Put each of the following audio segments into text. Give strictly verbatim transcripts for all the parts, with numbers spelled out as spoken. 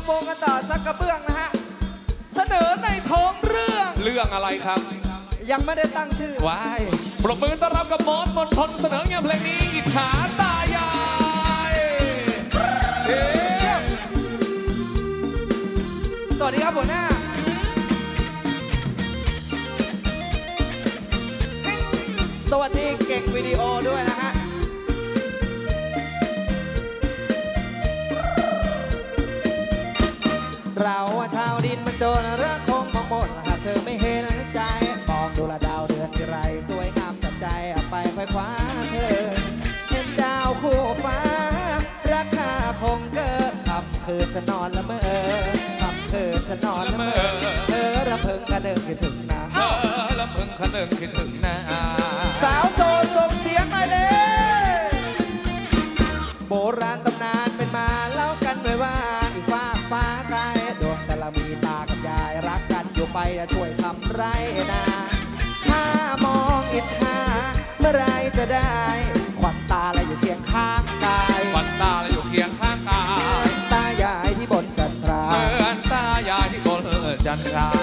ำวงกันต่อสักกระเบื้องนะฮะเสนอในท้องเรื่องเรื่องอะไรครับยังไม่ได้ตั้งชื่อว้ายปรบมือต้อนรับกับมอสมนทนเสนองานเพลงนี้อิจฉาตายายสวัสดีครับหัวหน้าสวัสดีเก่งวิดีโอด้วยนะฮะเราชาวดินมันจนรักคงมองหมดหากเธอไม่เห็นใจมองดูละดาวเดือนที่ไรสวยงามจับใจเอาไปไขว้คว้าเธอเห็นดาวคู่ฟ้าราคาคงเกิดค่ำคืนฉันนอนละเมอค่ำคืนฉันนอนละเมอเธอระเพิงกระเดิงคิดถึงนาเธอระเพิงกระเดิงคิดถึงนาสาวโซส่งเสียงหน่อยเลยโบราณตำนานเป็นมาเล่ากันไว้ว่าอีกฟ้าฟ้าไกลดวงจะละมีตากับยายรักกันอยู่ไปช่วยทำไรนาถ้ามองอิจฉาเมื่อไรจะได้ขวัญตาอะไรอยู่เคียงข้างกายขวัญตาอะไรอยู่เคียงข้างกายตายายที่บนจันทราเหมือนตายายที่บนจันทรา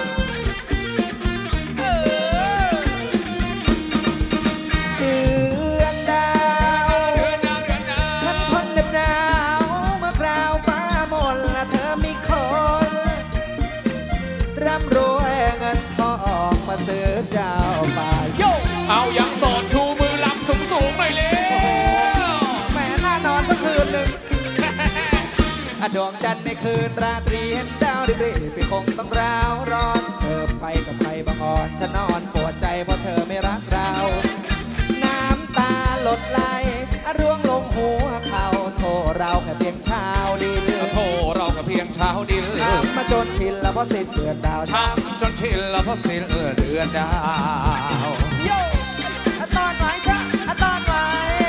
เดือนดาวฉันทนเหน็บหนาวเมื่อคราวฟ้ามนและเธอมีคนร่ำรวยเงินทองมาซื้อเจ้าป่าโยเอายังโสดชูมือลำสูงสูงหน่อยเลยแหมน่านอนสักคืนหนึ่งดวงจันทร์ในคืนราตรีเห็นดาวริบริบคงต้องร้าวร้อนเธอไปกับใครบางอ่อนฉันนอนปวดใจเพราะเธอไม่รักเราน้ำตาหลดไหลร่วงลงหัวเข่าโทรเราแค่เพียงเช้าดินโทรเราแค่เพียงเช้าดินช้ำมาจนชินแล้วเพราะสิ้นเดือนดาวช้ำจนชินแล้วเพราะสิ้นเดือนดาวโย่ตอนไหวชะตอนไหว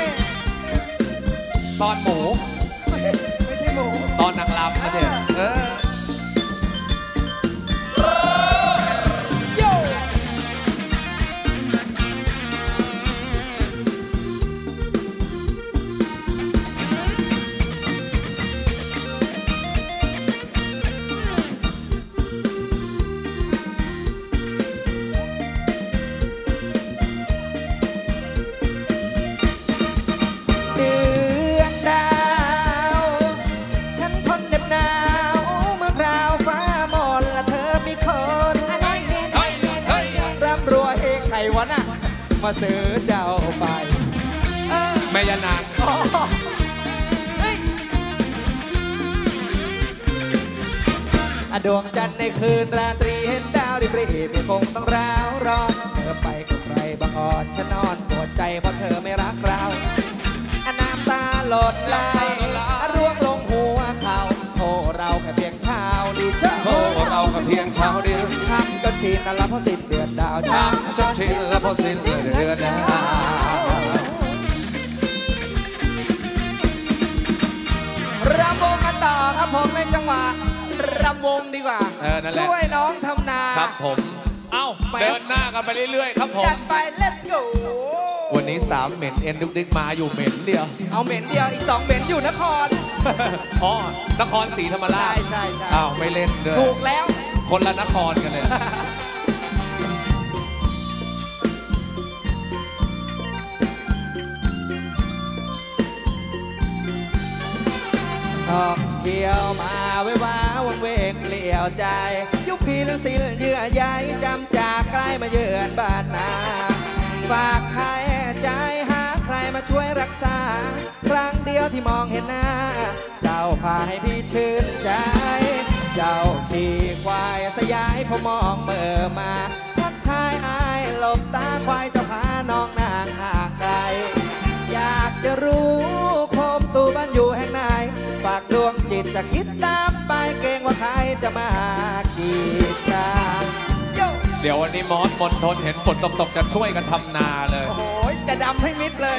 ตอนหมูไม่ใช่หมูตอนนางรำนะเด็กเออมาซื้อเจ้าไปแม่ยานางดวงจันทร์ในคืนราตรีเห็นดาวริบริบคงต้องร้าวร้อนเธอไปกับใครบางอ่อนฉันนอนปวดใจเพราะเธอไม่รักเราน้ำตาหลดไหลร่วงลงหัวเข่าโทรเราแค่เพียงเช้าดิโทรเราแค่เพียงเช้าดิช้ำจนชินแล้วเพราะสิ้นเดือนดาวช้ำจนชินแล้วเพราะสิ้นเดือนดาวรำวงกันต่อครับผมในจังหวะรำวงดีกว่าช่วยน้องทำนาครับผมเอ้าเดินหน้ากันไปเรื่อยๆครับผมจัดไป let's go วันนี้สามเหม็นเอ็นดุกดิกมาอยู่เหม็นเดียวเอาเหม็นเดียวอีกสองเหม็นอยู่นครอ๋อนครศรีธรรมราชใช่ใช่อ้าวไม่เล่นด้วยถูกแล้วคนละนครกันเลยท่องเที่ยวมาไว้ว่าวังเวงเลี้ยวใจยุคพีลสิลเยื่อใยจำจากใกล้มาเยือนบ้านนาฝากใครใจหาใครมาช่วยรักษาครั้งเดียวที่มองเห็นหน้าเจ้าพาให้พี่ชื่นใจเจ้าขี่ควายสยายพอมองเมื่อมาทักทายอายหลบตาควายจะพาน้องนางห่างไกลอยากจะรู้โคมตูบ้านอยู่แห่งไหนฝากดวงจิตจะคิดตามไปเกรงว่าใครจะมากีดกันเดี๋ยววันนี้มอสมนทนเห็นฝนตกๆจะช่วยกันทำนาเลยโอ้โหจะดำให้มิดเลย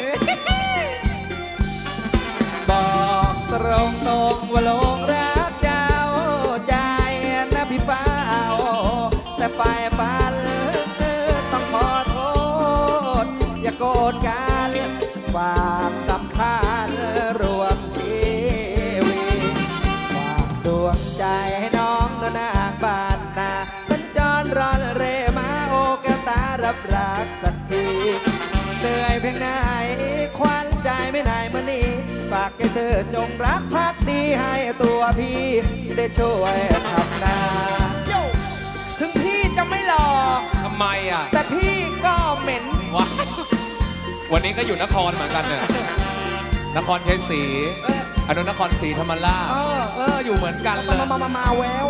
บอกตรงตรงว่าลงรักเจ้าใจนะพี่ฟ้าแต่ไปฝันต้องขอโทษอย่าโกรธกันความสัมพันธ์รวมชีวิตความดวงใจใจให้น้องนนางบ้านนาสัญจรรอนเรมาโอแก้วตารับรักสักทีเหนื่อยเพียงไหนควันใจไม่ไหนเมื่อนี้ฝากใจเธอจงรักภักดีให้ตัวพี่ได้ช่วยทำนาถึงพี่จะไม่หล่อทำไมอ่ะแต่พี่ก็เหม็นวะวันนี้ก็อยู่นครเหมือนกันเนี่ยนครชัยศรีอนุนครศรีธรรมราชเออเอออยู่เหมือนกันเลยมามามามาแวว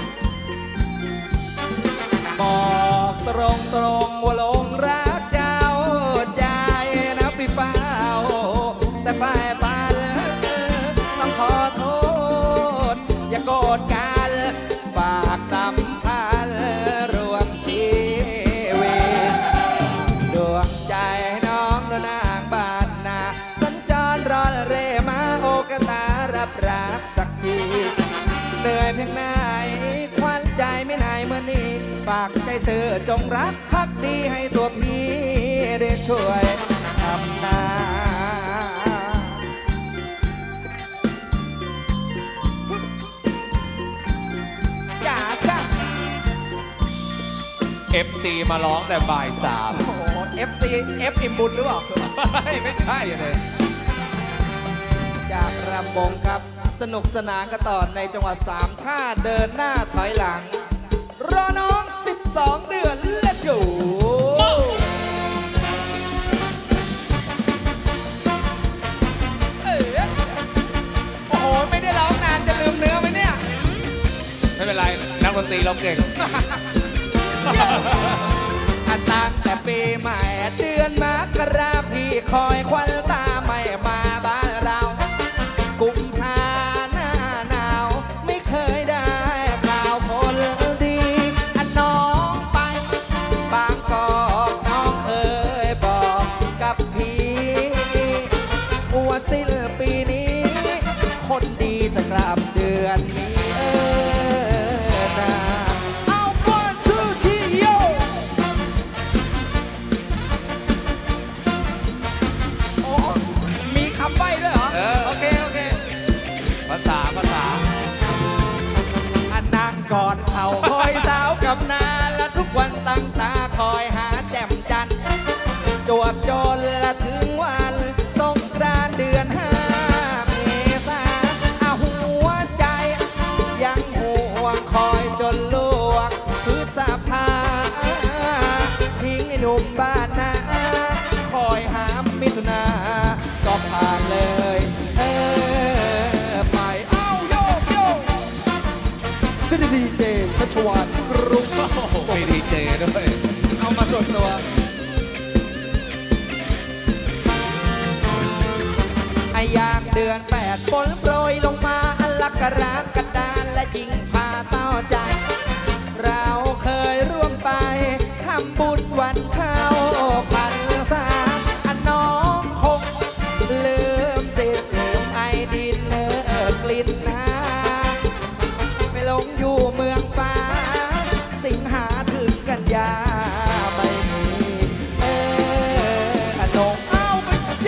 บอกตรงตรงว่าลงรักเจ้าใจนะพี่เป้าแต่ฝ่ายปันต้องขอโทษอย่าโกรธกันฝากสัมพันธ์รวมชีวิตดวงใจน้องนางบ้านนาสัญจรรอนเรมาโอกตารับรักสักทีเหนื่อยเพียงไหนควันใจไม่นายเมื่อนี้ฝากใจเสือจงรักภักดีให้ตัวพี่ได้ช่วยทำนาจ้าจ้าเอฟ ซี มาร้องแต่บ่ายสามโอ้โห เอฟ ซี เอฟ อิมบุญหรือเปล่าไม่ใช่เลยจากรำวงครับสนุกสนานกันต่อในจังหวัดสามชาติเดินหน้าถอยหลัง รอน้องสิบสองเดือน let's go เอ้ยโอ้โห ไม่ได้ร้องนานจะลืมเนื้อไหมเนี่ยไม่เป็นไรนักดนตรีเราเก่งอันตั้งแต่ปีใหม่เดือนมกราพี่คอยควันตาไม่มาบ้านเรากุมภาหน้าหนาวไม่เคยได้ข่าวคนดีอันน้องไปบางกอกน้องเคยบอกกับพี่ว่าสิ้นปีนี้คนดีจะกลับเดือนนี้เออนะเอาone two three yo โอ้มีคำใบ้ด้วยเหรอเออโอเคโอเคภาษาภาษาอันนั่งก่อนเขาคอยสาวกับนาและทุกวันตั้งตาคอยหาแจ่มจันทร์จวบจนละถึงวันสงกรานต์เดือนห้าเมษาอาหัวใจยังห่วงคอยจนลวกพฤษภาทิ้งไอ้หนุ่มบ้านนาคอยหามิถุนาก็ผ่านเลยเออไปเอ้าโยกโยกดีเจชัชวานกรุงโอ้โหมีดีเจด้วยเอามาส่วนตัวไอ้ยางเดือนแปดฝนโปรยลงมาอันลักกระรากกระดานและยิ่งพาเศร้าใจ เราเคยร่วมไปทำบุญวันเข้าพันษาอันน้องคงลืมสิทธิ์ลืมไอดินเลิกกลิ่นน้ำไปหลงอยู่เมืองฟ้า สิงหาถึงกันยาไม่มีเอออันน้องเอาไปโย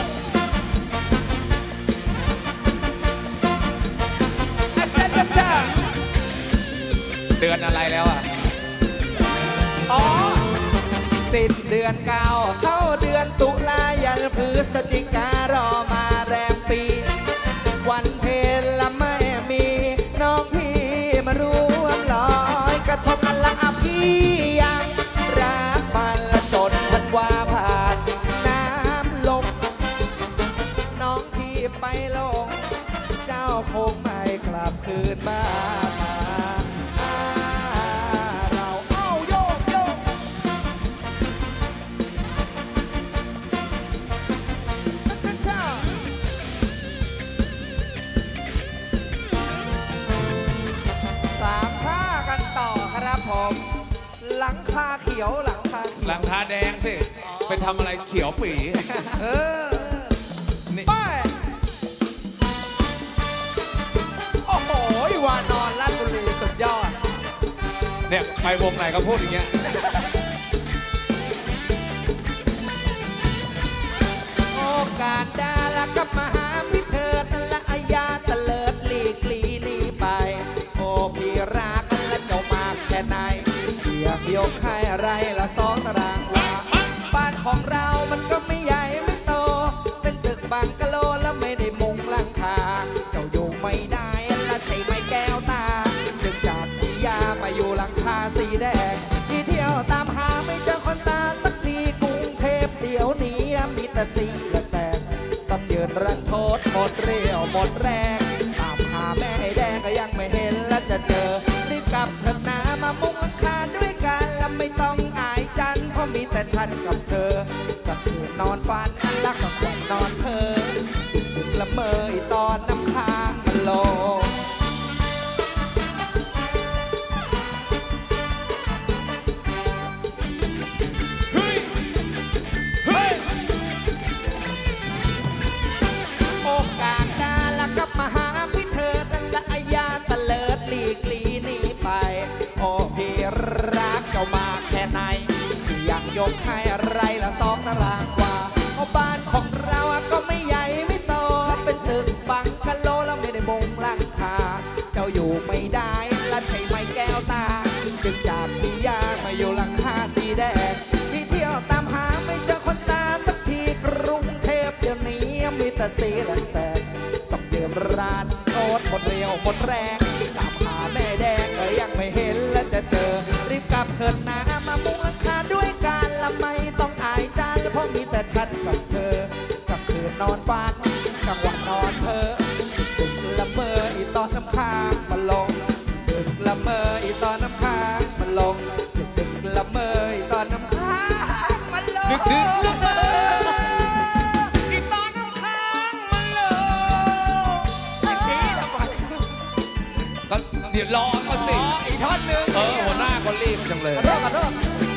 อาจารย์จ้าจ้าเดือนอะไรแล้วอ่ะอ๋อสิ้นเดือนเก้าเข้าเดือนตุลายันพฤศจิการอมาแรมปี วันเพ็ญละไม่มีน้องพี่มาร่วมลอยกระทงอันละอพี่ยังรักมันละจนพันวาผ่านน้ำลมน้องพี่ไปลง เจ้าคงไม่กลับคืนบ้านมาอ่าเราเอ้าโยกโยกช้าช้าช้าสามชากันต่อครับผม หลังคาเขียวหลังคาเขียวหลังคาแดงสิ ไปทำอะไรเขียวปี เออ นี่ไปโอ้โหวานอนราชบุรีสุดยอดเนี่ยไปวงไหนก็พูดอย่างเงี้ยโอกาสดาละกับมหาวิเถิดนั่นละอายาตะเลิดหลีกลีหนีไป คสีละแตกต้องยืนรันโทษหมดเรี่ยวหมดแรงตามหาแม่แดงก็ยังไม่เห็นและจะเจอรีบกลับเถอะนะมามุงอังคารด้วยกันแล้วไม่ต้องอายจันเพราะมีแต่ฉันกับเธอกับคืนนอนฝันรักกับวันนอนเธอดึกละเมออีตอนน้ำค้างมันลงโอกาสการละกับมาหาพี่เธอนั่นละอายาตะเลิดหลีกลีหนีไปโอ้พี่รักเจ้ามาแค่ไหนที่ยังยกให้อะไรละสองตารางกว่าเอาบ้านของเราก็ไม่ใหญ่ไม่โตเป็นตึกบังกะโลแล้วไม่ได้มุงหลังคาเจ้าอยู่ไม่ได้ละใช่ไหมแก้วตาจึงจากพี่ยามาอยู่หลังคาสีแดงพี่เที่ยวตามหาไม่เจอคนตาสักทีกรุงเทพเดี๋ยวนี้มีแต่สีแสงต้องเดิมร้านโอ๊ตหมดเรียวหมดแรงตามหาแม่แดงก็ยังไม่เห็นและจะเจอรีบกลับเถิดนะมามุงหลังคาด้วยกันละไม่ต้องอายจันเพราะมีแต่ฉันกับเธอกับคืนนอนฝันกลางวันนอนเธอดึกละเมออีตอนน้ำค้างมันลงดึกละเมออีตอนน้ำค้างมันลงดึกดึกละเมออีตอนน้ำค้างมันลงดึกดึกละเมออีตอนน้ำค้างมันลงอย่างนี้ทำไมก็เดี๋ยวรอก่อนสิอีกท่อนหนึ่งเออหัวหน้าก็รีบจังเลยขอโทษขอโทษ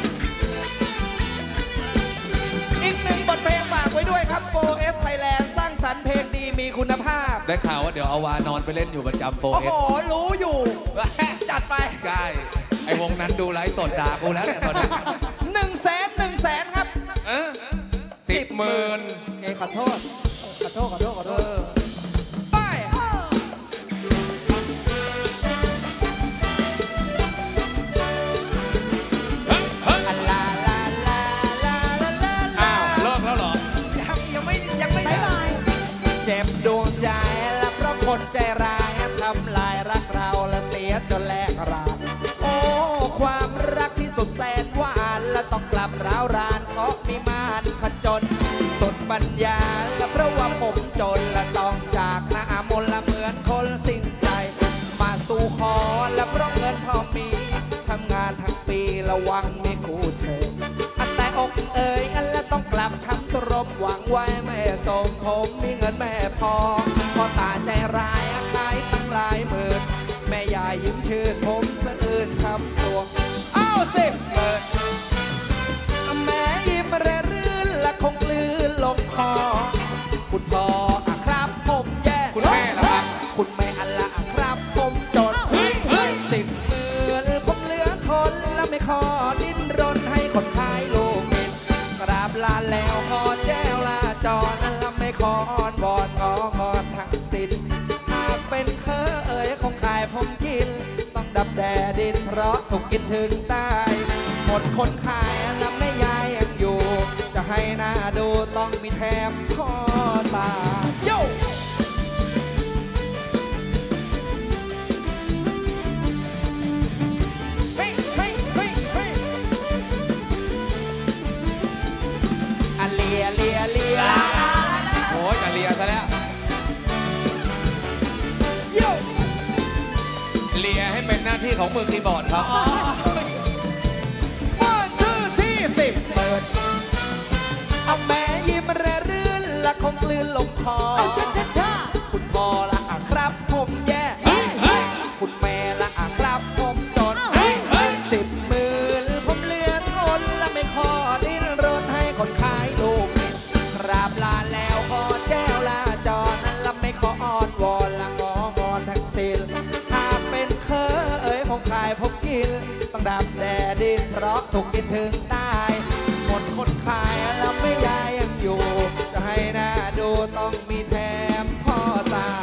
อีกหนึ่งบทเพลงฝากไว้ด้วยครับ โฟร์ เอส Thailand สร้างสรรค์เพลงดีมีคุณภาพได้ข่าวว่าเดี๋ยวเอาวานอนไปเล่นอยู่ประจำโฟโอ้เอโหสรู้อยู่ จัดไปใช่ไอวงนั้นดูไลฟ์สดด่ากูแล้วเนี่ยตอนนี้หนึ่งแสนหนึ่งแสนครับเออสิบหมื่นโอเคขอโทษ ขอโทษ ขอโทษ ขอโทษไปอัลลาลาลาลาลาลาอ้าวเลิกแล้วเหรอยังยังไม่ยังไม่ได้เจ็บดวงใจและเพราะคนใจร้ายทำลายรักเราและเสียจนแลกราโอ้ความรักที่สุดแสนหวานและต้องกลับร้าวรานเพราะมีมารผจญสุดปัญญาและเพราะว่าผมจนและต้องจากหน้ามนละเหมือนคนสิ้นใจมาสู่ขอและเพราะเงินพอมีทำงานทั้งปีระวังมีคู่เธออันแต่อกเอ่ยอันและต้องกลับช้ำตรมหวังไว้แม่สมผมมีเงินแม่พอพอตาใจร้ายขายตั้งหลายหมื่นแม่ยายยิ้มชื่นผมสะอื้นช้ำสวงเอ้าสิเปิดแม่ยิ้มแร่รื่นและคงกลืนลงคอคุณพ่ออะครับผมแย่คุณแม่ล่ะครับคุณแม่อันละครับผมจนสิบหมื่นผมเหลือทนและไม่ขอดิ้นรนให้คนขายลูกกินกราบลาแล้วขอแจ้วลาจอนั้นและไม่ขออ้อนวอนงองอนทั้งสิ้นหากเป็นเคอเอ๋ยคงขายผมกินต้องดับแดดดินเพราะถูกกินถึงตายหมดคนขายและไม่ยายยังอยู่จะให้หน้าดูต้องมีแถมพ่อตาโยอะเลียเลียเลียโอ้ยจะเลียซะแล้วเลียให้เป็นหน้าที่ของมือคีย์บอร์ดครับวันชื่อที่สิบเปิดเอาแม่ยิ้มแร่รื่นและคงกลืนลงคอคุณพ่อละอะครับผมแย่คุณแม่ละอะครับผมจนสิบหมื่นผมเหลือทนและไม่ขอดิ้นรนให้คนขายลูกกินกราบลาแล้วขอแจ้วลาจอนั้นและไม่ขออ้อนวอนละงองอนทั้งสิ้นหากเป็นเคอเอ๋ยคงขายผมกินต้องดับแดดดินเพราะถูกกินถึงตายหมดคนขายแล้วไม่ยายยังอยู่จะให้หน้าดูต้องมีแถมพ่อตา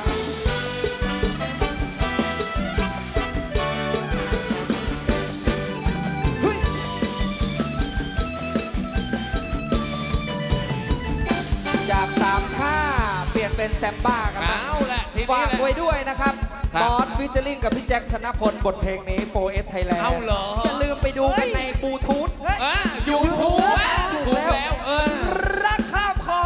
จากสามชาเปลี่ยนเป็นแซมบ้ากันนะเอาแหละทีนี้ฝากไว้ด้วยนะครับครับบอสฟิชเชอร์ลิงกับพี่แจ็คธนพลบทเพลงนี้ โฟร์ เอส Thailand เอาเหรออย่าลืมไปดูกันในบลูทูธยูทูบถูกแล้วเออรักข้ามคอ